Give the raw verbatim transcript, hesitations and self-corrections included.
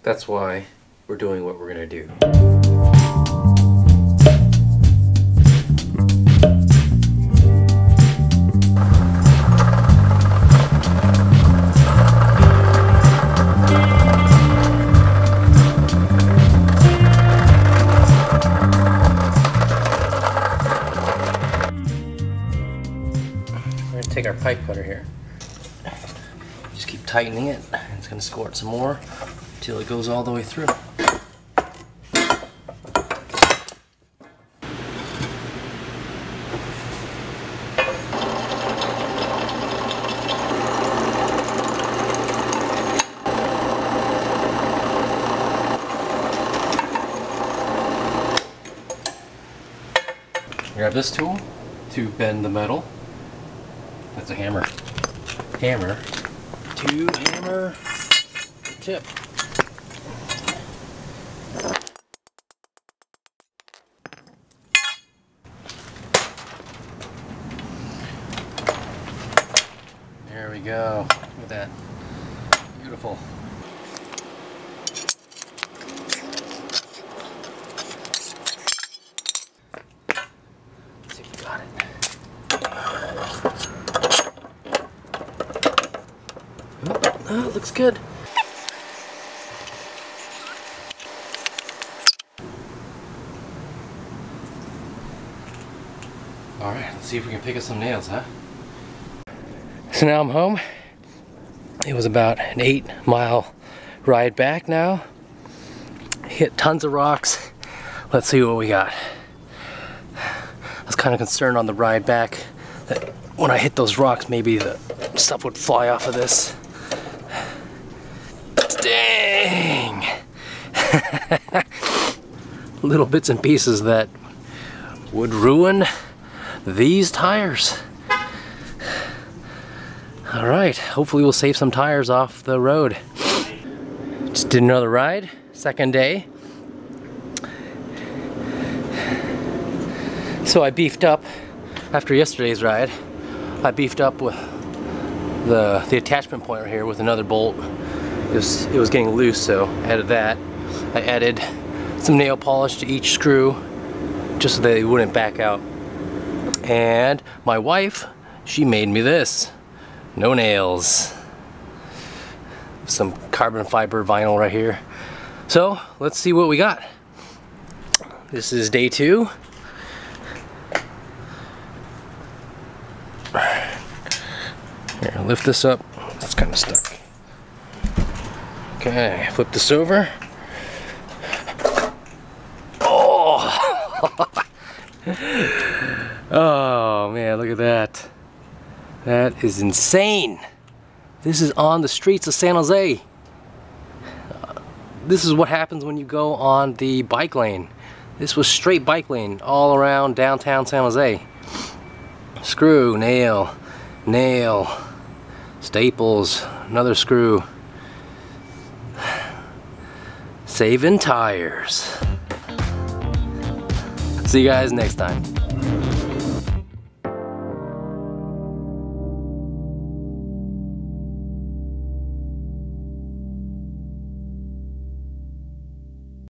That's why we're doing what we're gonna do. We're gonna take our pipe cutter here. Just keep tightening it. It's gonna squirt some more until it goes all the way through. Grab this tool to bend the metal. That's a hammer. Hammer to hammer the tip. There we go. Look at that. Beautiful. Let's see if we got it. Oh, it looks good. Alright, let's see if we can pick up some nails, huh? So now I'm home. It was about an eight mile ride back now. Hit tons of rocks. Let's see what we got. I was kind of concerned on the ride back that when I hit those rocks, maybe the stuff would fly off of this. Dang! Little bits and pieces that would ruin these tires. Alright, hopefully we'll save some tires off the road. Just did another ride, second day. So I beefed up after yesterday's ride. I beefed up with the, the attachment point right here with another bolt. It was, it was getting loose, so I added that. I added some nail polish to each screw just so they wouldn't back out. And my wife, she made me this. No nails. Some carbon fiber vinyl right here. So let's see what we got. This is day two. Here, lift this up. It's kind of stuck. Okay, flip this over. Oh! Oh man, look at that. That is insane. This is on the streets of San Jose. Uh, this is what happens when you go on the bike lane. This was straight bike lane all around downtown San Jose. Screw, nail, nail, staples, another screw. Saving tires. See you guys next time.